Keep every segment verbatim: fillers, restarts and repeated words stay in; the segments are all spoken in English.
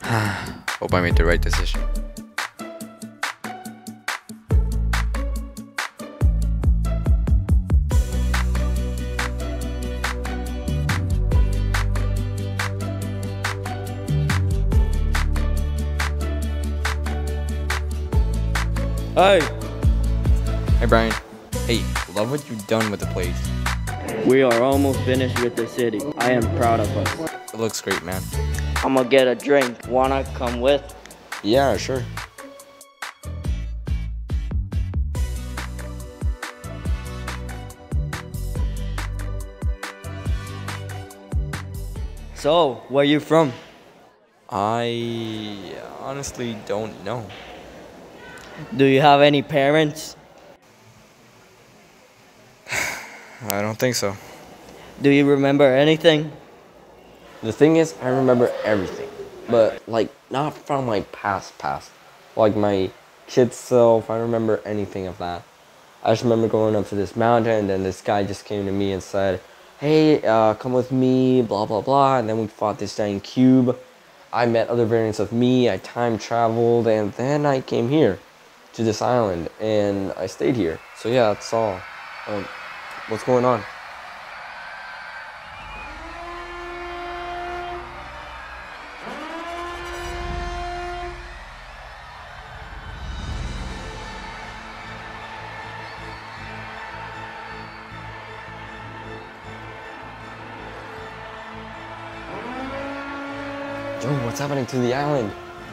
Hope I made the right decision. Hey, Hey Brian. Hey, love what you've done with the place. we are almost finished with the city. I am proud of us. It looks great, man. I'm gonna get a drink. Wanna come with? Yeah, sure. So, where you from? I honestly don't know. Do you have any parents? I don't think so. Do you remember anything? The thing is, I remember everything, but like not from my past past. Like my kid self, I don't remember anything of that. I just remember going up to this mountain, and then this guy just came to me and said, "Hey, uh, come with me," blah blah blah. And then we fought this giant cube. I met other variants of me. I time traveled, and then I came here to this island, and I stayed here. So yeah, that's all. Um, what's going on? Joe, what's happening to the island?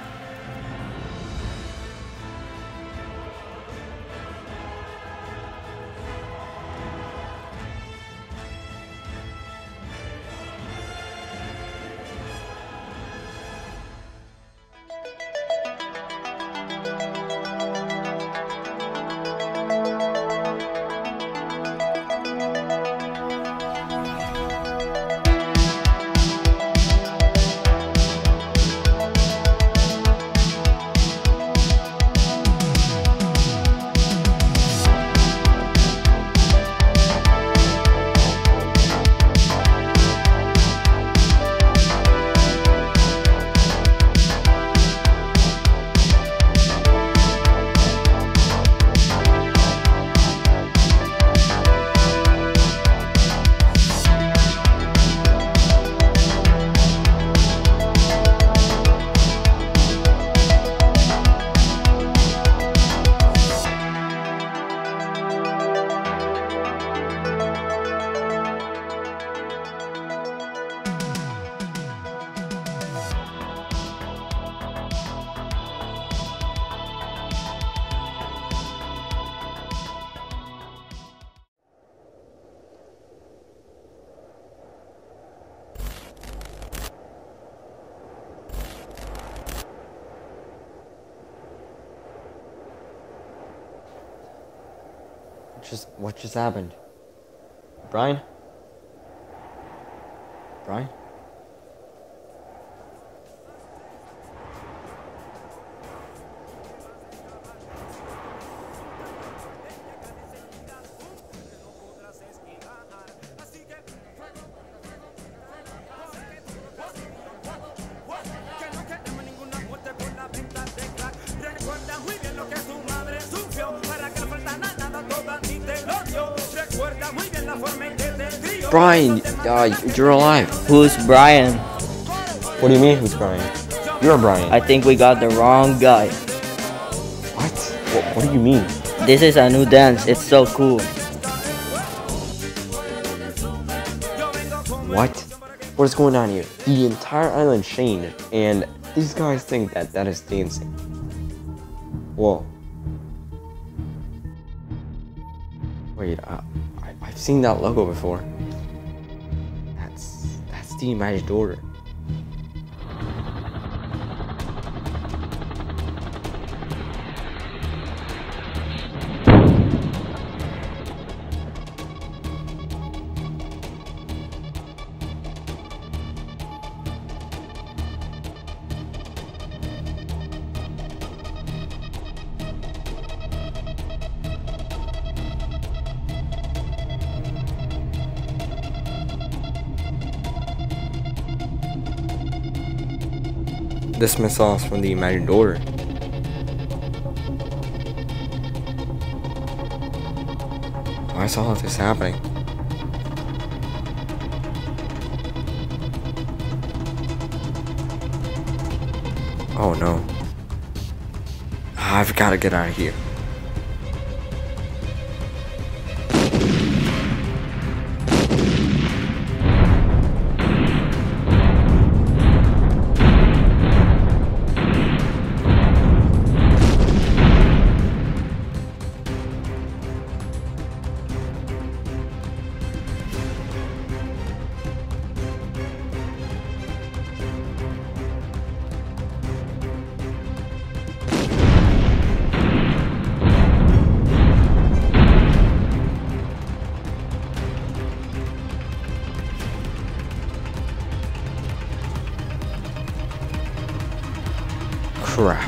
Just what just happened? Brian? Brian? Brian, uh, you're alive. Who's Brian? What do you mean, who's Brian? You're Brian. I think we got the wrong guy. What? what? What do you mean? This is a new dance. It's so cool. What? What is going on here? The entire island changed, and these guys think that that is dancing. Whoa. Wait, uh, I, I've seen that logo before. That's that's the Magic Order. This missile is from the Matador. Why is all of this happening? Oh no. I've got to get out of here. Crap.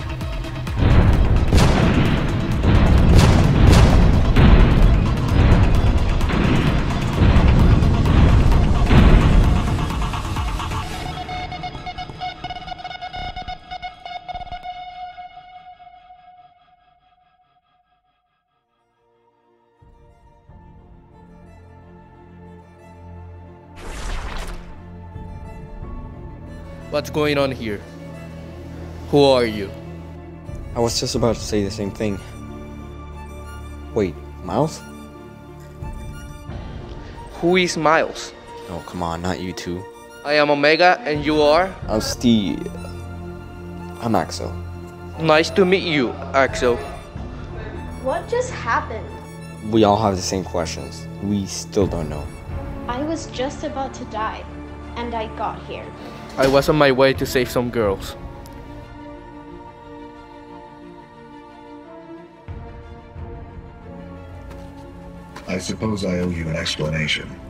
What's going on here? Who are you? I was just about to say the same thing. Wait, Miles? Who is Miles? Oh, come on, not you two. I am Omega and you are? I'm Steve. I'm Axel. Nice to meet you, Axel. What just happened? We all have the same questions. We still don't know. I was just about to die, and I got here. I was on my way to save some girls. I suppose I owe you an explanation.